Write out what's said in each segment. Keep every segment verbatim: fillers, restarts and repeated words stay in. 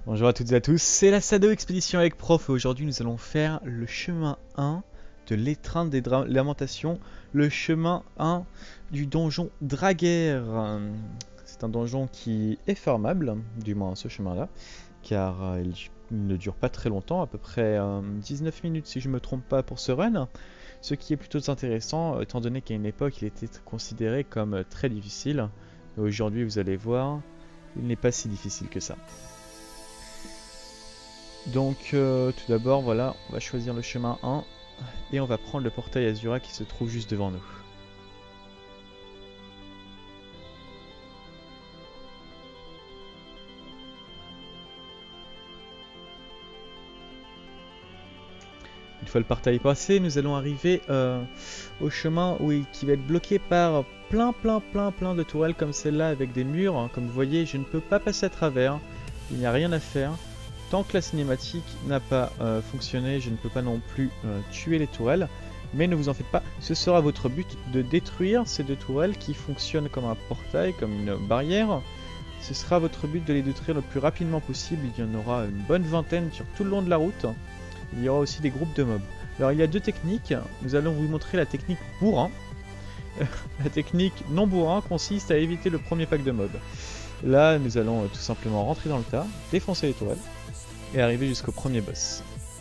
Bonjour à toutes et à tous, c'est la Sado Expédition avec Prof et aujourd'hui nous allons faire le chemin un de l'étreinte des lamentations, le chemin un du donjon Draguer. C'est un donjon qui est fermable, du moins ce chemin-là, car euh, il, il ne dure pas très longtemps, à peu près euh, dix-neuf minutes si je ne me trompe pas pour ce run, ce qui est plutôt intéressant étant donné qu'à une époque il était considéré comme très difficile. Aujourd'hui vous allez voir, il n'est pas si difficile que ça. Donc euh, tout d'abord voilà, on va choisir le chemin un et on va prendre le portail Azura qui se trouve juste devant nous. Une fois le portail passé, nous allons arriver euh, au chemin où il, qui va être bloqué par plein plein plein plein de tourelles comme celle-là avec des murs. Comme vous voyez, je ne peux pas passer à travers, il n'y a rien à faire. Tant que la cinématique n'a pas euh, fonctionné, je ne peux pas non plus euh, tuer les tourelles. Mais ne vous en faites pas, ce sera votre but de détruire ces deux tourelles qui fonctionnent comme un portail, comme une barrière. Ce sera votre but de les détruire le plus rapidement possible. Il y en aura une bonne vingtaine sur tout le long de la route. Il y aura aussi des groupes de mobs. Alors il y a deux techniques. Nous allons vous montrer la technique bourrin. La technique non bourrin consiste à éviter le premier pack de mobs. Là, nous allons euh, tout simplement rentrer dans le tas, défoncer les tourelles et arriver jusqu'au premier boss.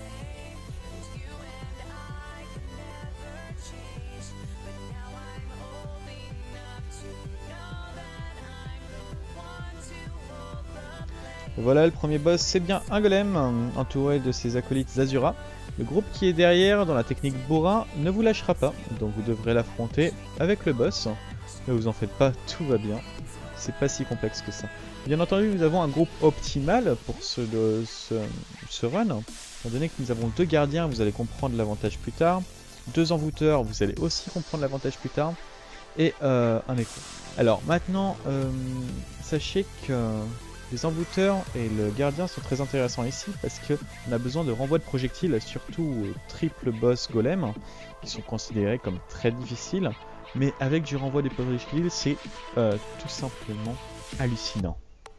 Voilà, le premier boss, c'est bien un golem, entouré de ses acolytes Azura. Le groupe qui est derrière, dans la technique bourrin, ne vous lâchera pas, donc vous devrez l'affronter avec le boss. Ne vous en faites pas, tout va bien. C'est pas si complexe que ça. Bien entendu, nous avons un groupe optimal pour ce, de, ce, ce run. Étant donné que nous avons deux gardiens, vous allez comprendre l'avantage plus tard. Deux envoûteurs, vous allez aussi comprendre l'avantage plus tard. Et euh, un écho. Alors maintenant, euh, sachez que les envoûteurs et le gardien sont très intéressants ici parce qu'on a besoin de renvoi de projectiles, surtout aux triple boss golem, qui sont considérés comme très difficiles. Mais avec du renvoi des projectiles, c'est euh, tout simplement hallucinant.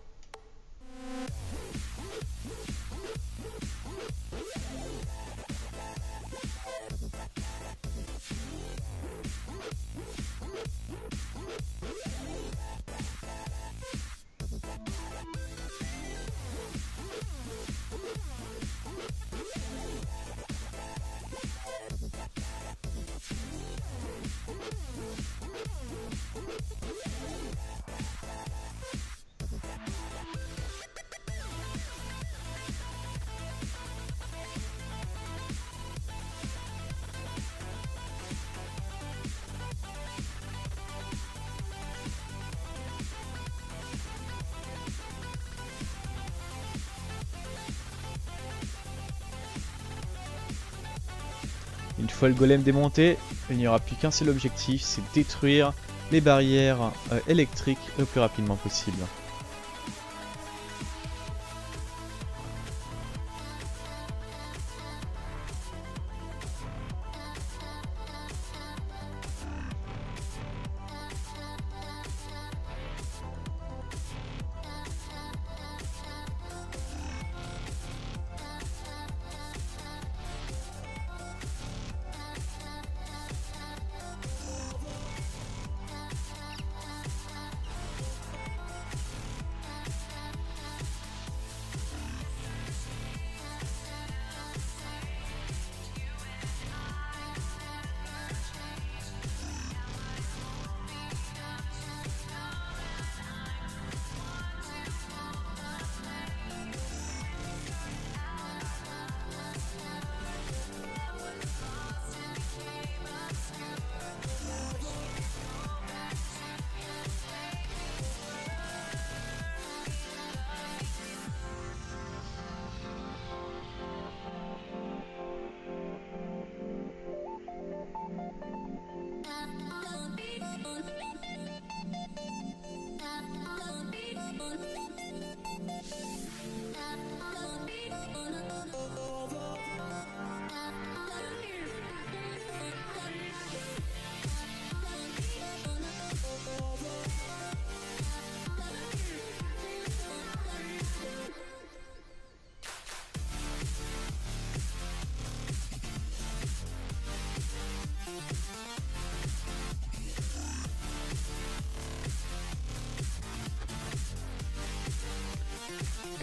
Une fois le golem démonté, il n'y aura plus qu'un seul objectif, c'est détruire les barrières euh, électriques le plus rapidement possible.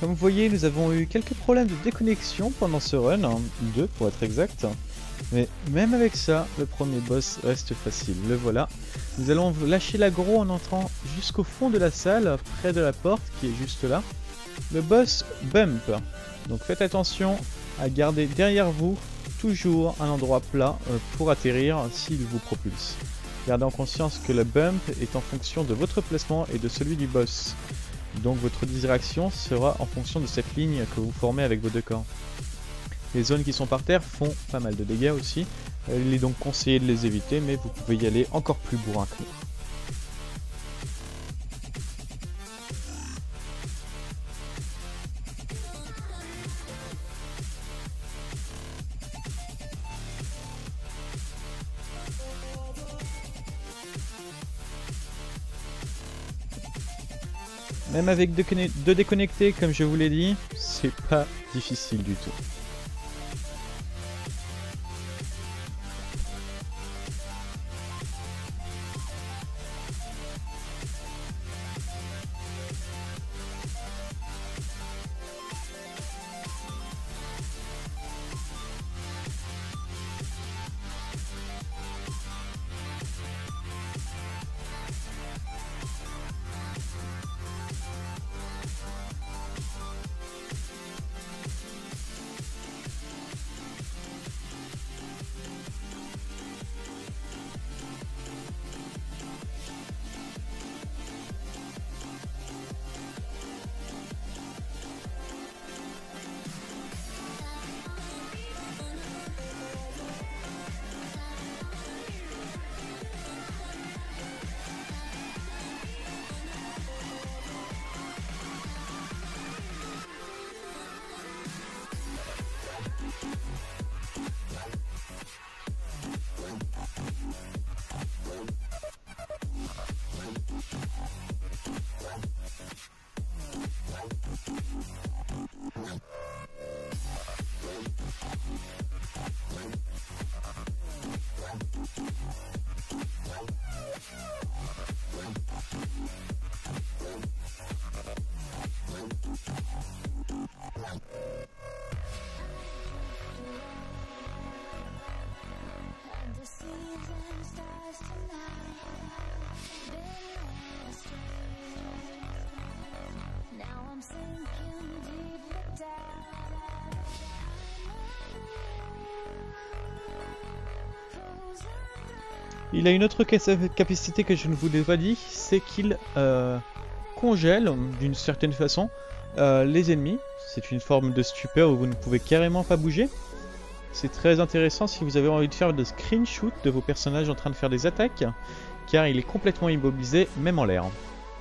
Comme vous voyez, nous avons eu quelques problèmes de déconnexion pendant ce run, hein, deux pour être exact. Mais même avec ça, le premier boss reste facile, le voilà. Nous allons lâcher l'aggro en entrant jusqu'au fond de la salle, près de la porte qui est juste là. Le boss Bump. Donc faites attention à garder derrière vous toujours un endroit plat pour atterrir s'il vous propulse. Gardez en conscience que le bump est en fonction de votre placement et de celui du boss. Donc votre direction sera en fonction de cette ligne que vous formez avec vos deux corps. Les zones qui sont par terre font pas mal de dégâts aussi. Il est donc conseillé de les éviter, mais vous pouvez y aller encore plus bourrin que nous. Même avec deux déconnectés, comme je vous l'ai dit, c'est pas difficile du tout. Il a une autre capacité que je ne vous l'ai pas dit, c'est qu'il euh, congèle d'une certaine façon euh, les ennemis. C'est une forme de stupeur où vous ne pouvez carrément pas bouger. C'est très intéressant si vous avez envie de faire des screenshots de vos personnages en train de faire des attaques, car il est complètement immobilisé, même en l'air.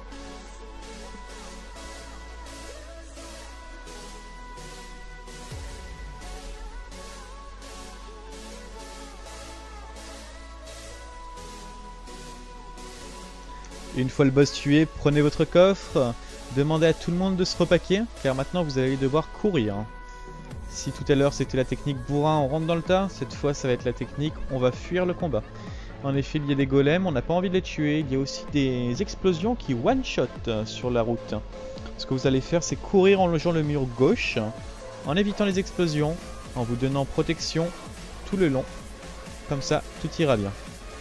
Une fois le boss tué, prenez votre coffre, demandez à tout le monde de se repaquer, car maintenant vous allez devoir courir. Si tout à l'heure c'était la technique bourrin, on rentre dans le tas, cette fois ça va être la technique, on va fuir le combat. En effet, il y a des golems, on n'a pas envie de les tuer, il y a aussi des explosions qui one-shot sur la route. Ce que vous allez faire, c'est courir en longeant le mur gauche, en évitant les explosions, en vous donnant protection tout le long. Comme ça, tout ira bien.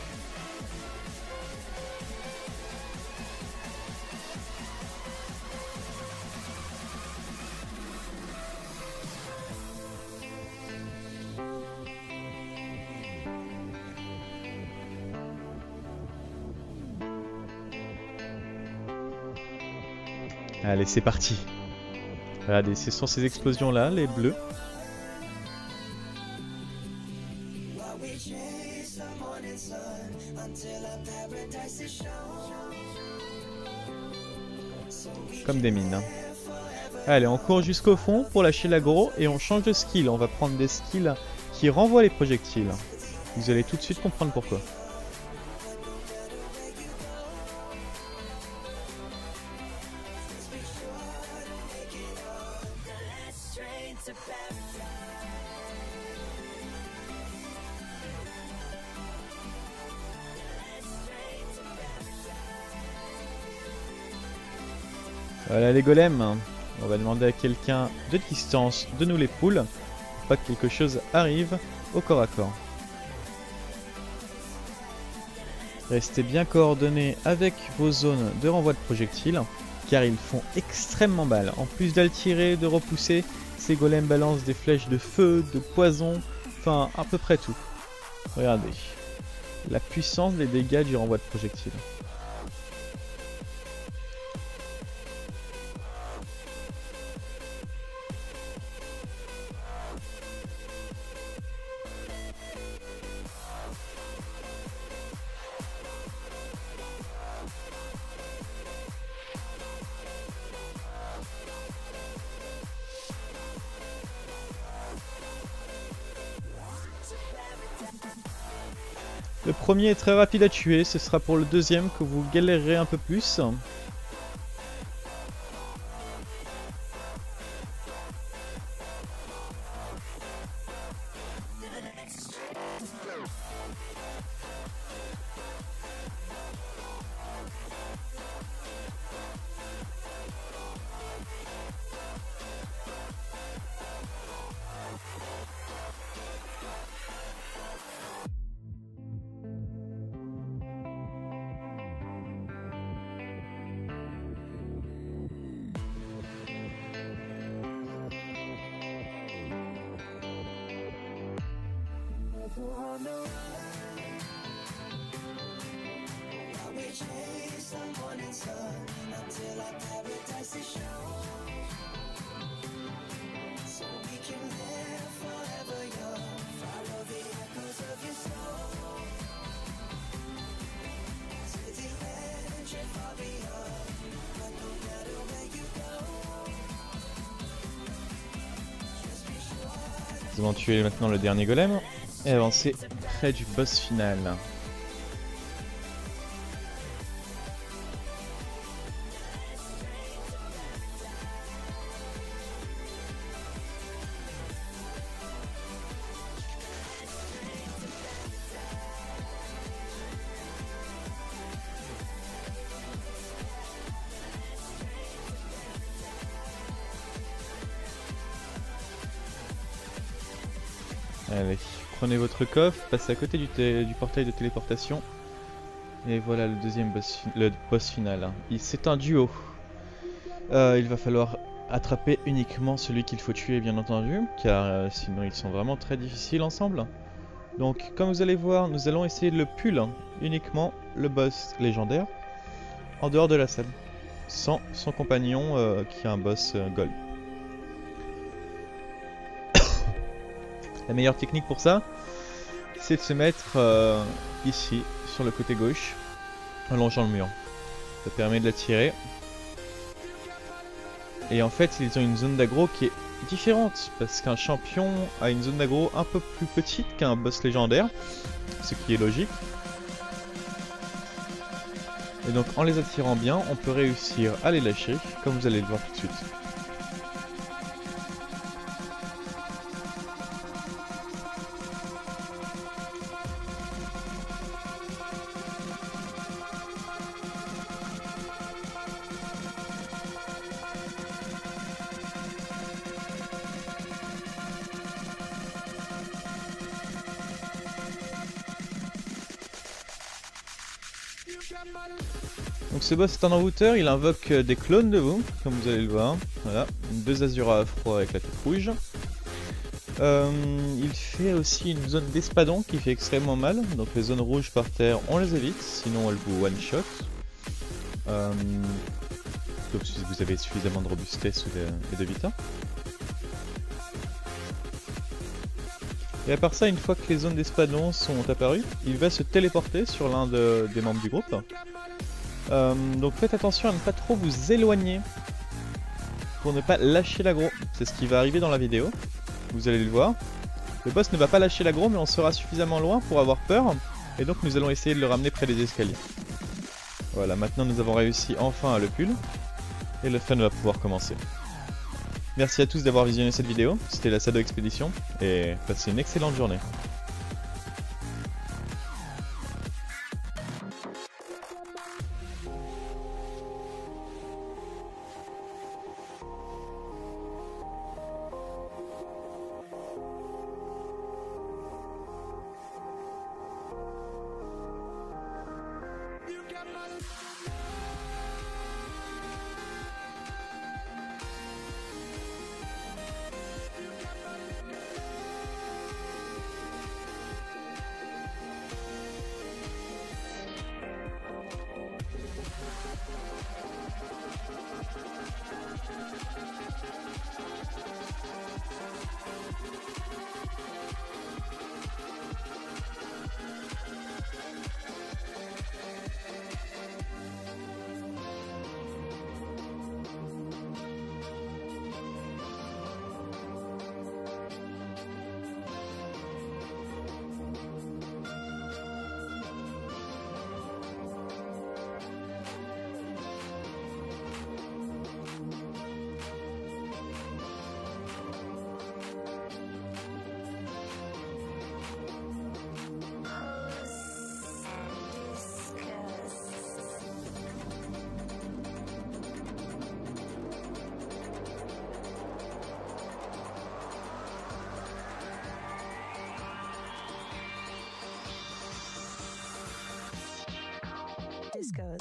Allez, c'est parti. Regardez, ce sont ces explosions-là, les bleus. Comme des mines. Allez, on court jusqu'au fond pour lâcher l'aggro et on change de skill. On va prendre des skills qui renvoient les projectiles. Vous allez tout de suite comprendre pourquoi. Voilà les golems, On va demander à quelqu'un de distance de nous les poules, pour pas que quelque chose arrive au corps à corps. Restez bien coordonnés avec vos zones de renvoi de projectiles, car ils font extrêmement mal. En plus d'aller tirer, de repousser, ces golems balancent des flèches de feu, de poison, enfin à peu près tout. Regardez, la puissance des dégâts du renvoi de projectiles. Le premier est très rapide à tuer, ce sera pour le deuxième que vous galérerez un peu plus. Nous allons tuer maintenant le dernier golem et avancer près du boss final. Allez, prenez votre coffre, passez à côté du, du portail de téléportation. Et voilà le deuxième boss, le boss final. C'est un duo. Euh, il va falloir attraper uniquement celui qu'il faut tuer, bien entendu, car euh, sinon ils sont vraiment très difficiles ensemble. Donc, comme vous allez voir, nous allons essayer de le pull uniquement le boss légendaire en dehors de la salle, sans son compagnon euh, qui est un boss euh, gold. La meilleure technique pour ça, c'est de se mettre euh, ici, sur le côté gauche, en longeant le mur. Ça permet de l'attirer. Et en fait, ils ont une zone d'aggro qui est différente, parce qu'un champion a une zone d'aggro un peu plus petite qu'un boss légendaire, ce qui est logique. Et donc, en les attirant bien, on peut réussir à les lâcher, comme vous allez le voir tout de suite. Donc ce boss est un envoûteur, il invoque des clones de vous, comme vous allez le voir. Voilà, deux Azura à froid avec la tête rouge. Euh, il fait aussi une zone d'espadon qui fait extrêmement mal. Donc les zones rouges par terre, on les évite, sinon elles vous one-shot. Euh, sauf si vous avez suffisamment de robustesse et de vita. Et à part ça, une fois que les zones d'espadon sont apparues, il va se téléporter sur l'un de, des membres du groupe. Euh, donc faites attention à ne pas trop vous éloigner pour ne pas lâcher l'aggro. C'est ce qui va arriver dans la vidéo, vous allez le voir. Le boss ne va pas lâcher l'aggro, mais on sera suffisamment loin pour avoir peur. Et donc nous allons essayer de le ramener près des escaliers. Voilà, maintenant nous avons réussi enfin à le pull. Et le fun va pouvoir commencer. Merci à tous d'avoir visionné cette vidéo, c'était la Sado Expédition, et passez une excellente journée. Disco.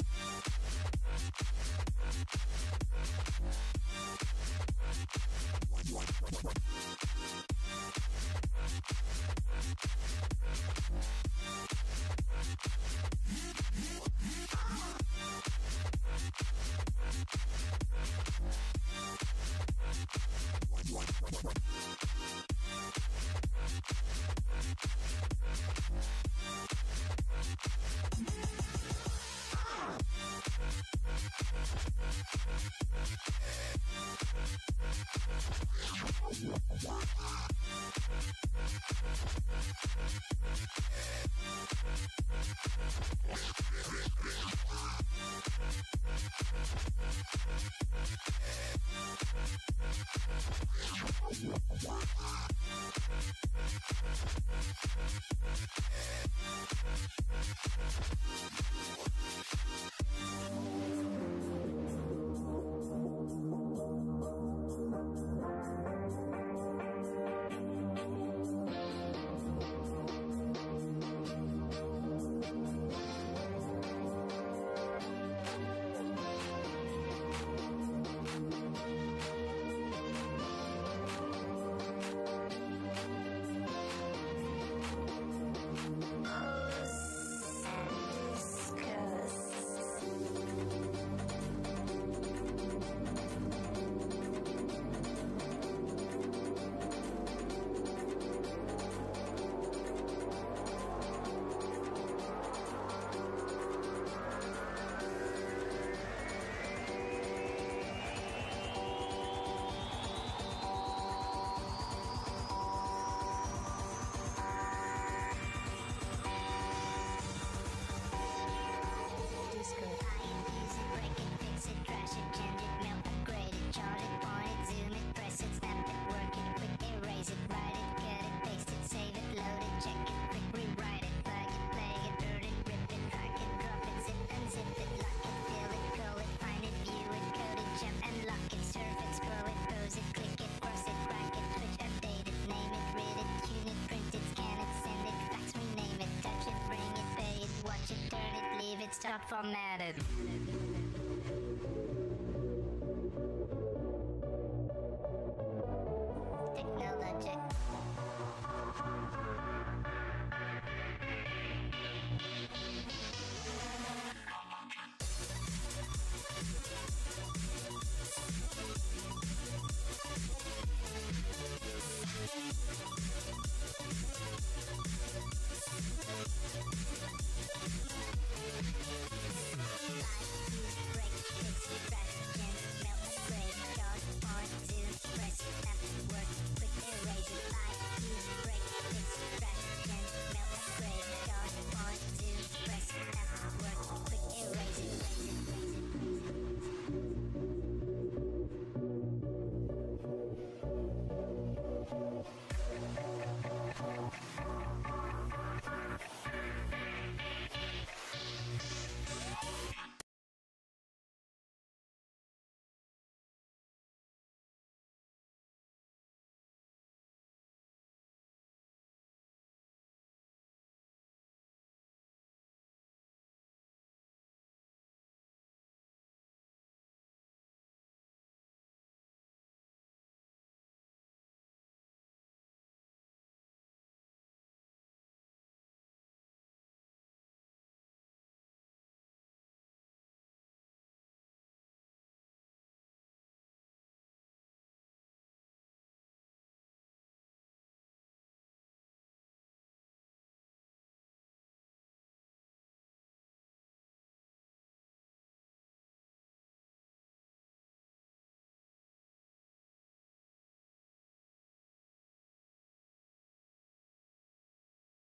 Stop formatted.